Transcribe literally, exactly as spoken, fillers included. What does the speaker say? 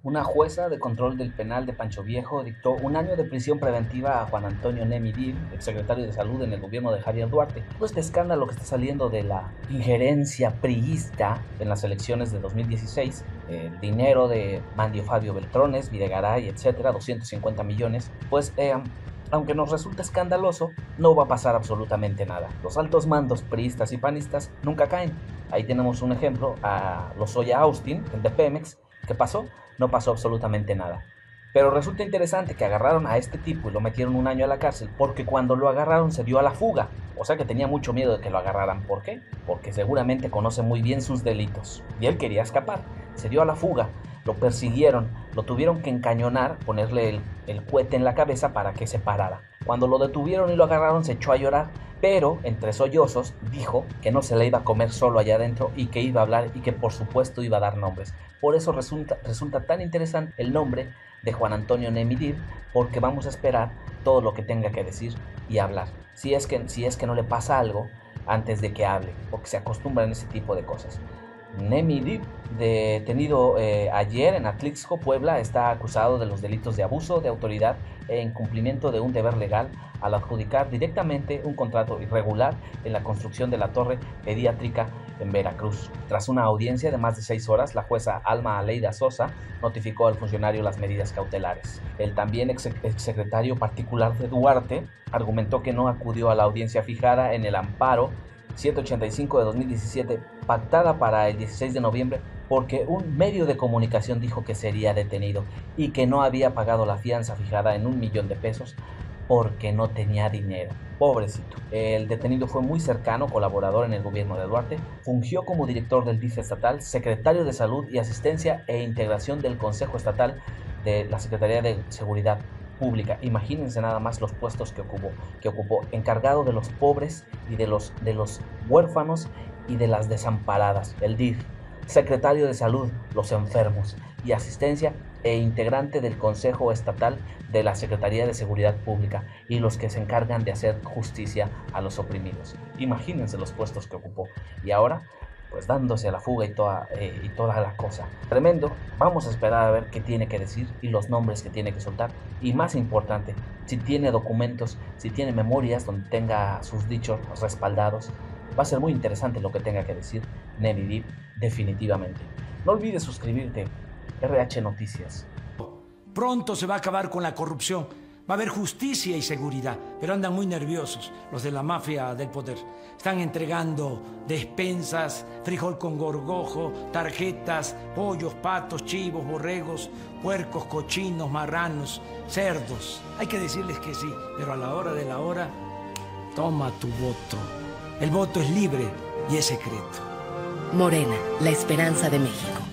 Una jueza de control del penal de Pancho Viejo dictó un año de prisión preventiva a Juan Antonio Nemi Dib, exsecretario de Salud en el gobierno de Javier Duarte. Todo este escándalo que está saliendo de la injerencia priista en las elecciones de dos mil dieciséis, el dinero de Manlio Fabio Beltrones, Videgaray, etcétera, doscientos cincuenta millones, pues eh, aunque nos resulta escandaloso, no va a pasar absolutamente nada. Los altos mandos priistas y panistas nunca caen. Ahí tenemos un ejemplo a Lozoya Austin, el de Pemex. ¿Qué pasó? No pasó absolutamente nada. Pero resulta interesante que agarraron a este tipo y lo metieron un año a la cárcel porque cuando lo agarraron se dio a la fuga. O sea que tenía mucho miedo de que lo agarraran. ¿Por qué? Porque seguramente conoce muy bien sus delitos. Y él quería escapar. Se dio a la fuga. Lo persiguieron, lo tuvieron que encañonar, ponerle el, el cohete en la cabeza para que se parara. Cuando lo detuvieron y lo agarraron se echó a llorar, pero entre sollozos dijo que no se le iba a comer solo allá adentro y que iba a hablar y que por supuesto iba a dar nombres. Por eso resulta, resulta tan interesante el nombre de Juan Antonio Nemi Dib, porque vamos a esperar todo lo que tenga que decir y hablar. Si es que, si es que no le pasa algo antes de que hable, porque se acostumbran a ese tipo de cosas. Nemi Dib, detenido eh, ayer en Atlixco, Puebla, está acusado de los delitos de abuso de autoridad e incumplimiento de un deber legal al adjudicar directamente un contrato irregular en la construcción de la torre pediátrica en Veracruz. Tras una audiencia de más de seis horas, la jueza Alma Aleida Sosa notificó al funcionario las medidas cautelares. El también ex exsecretario particular de Duarte argumentó que no acudió a la audiencia fijada en el amparo ciento ochenta y cinco de dos mil diecisiete, pactada para el dieciséis de noviembre, porque un medio de comunicación dijo que sería detenido y que no había pagado la fianza fijada en un millón de pesos porque no tenía dinero. Pobrecito. El detenido fue muy cercano, colaborador en el gobierno de Duarte, fungió como director del D I F estatal, secretario de Salud y Asistencia e Integración del Consejo Estatal de la Secretaría de Seguridad Pública. Imagínense nada más los puestos que ocupó, que ocupó, encargado de los pobres y de los, de los huérfanos y de las desamparadas, el D I F, secretario de Salud, los enfermos, y Asistencia e integrante del Consejo Estatal de la Secretaría de Seguridad Pública y los que se encargan de hacer justicia a los oprimidos. Imagínense los puestos que ocupó. Y ahora, pues dándose a la fuga y toda, eh, y toda la cosa. Tremendo. Vamos a esperar a ver qué tiene que decir y los nombres que tiene que soltar. Y más importante, si tiene documentos, si tiene memorias donde tenga sus dichos respaldados. Va a ser muy interesante lo que tenga que decir Nemi Dib, definitivamente. No olvides suscribirte. R H Noticias. Pronto se va a acabar con la corrupción. Va a haber justicia y seguridad, pero andan muy nerviosos los de la mafia del poder. Están entregando despensas, frijol con gorgojo, tarjetas, pollos, patos, chivos, borregos, puercos, cochinos, marranos, cerdos. Hay que decirles que sí, pero a la hora de la hora, toma tu voto. El voto es libre y es secreto. Morena, la esperanza de México.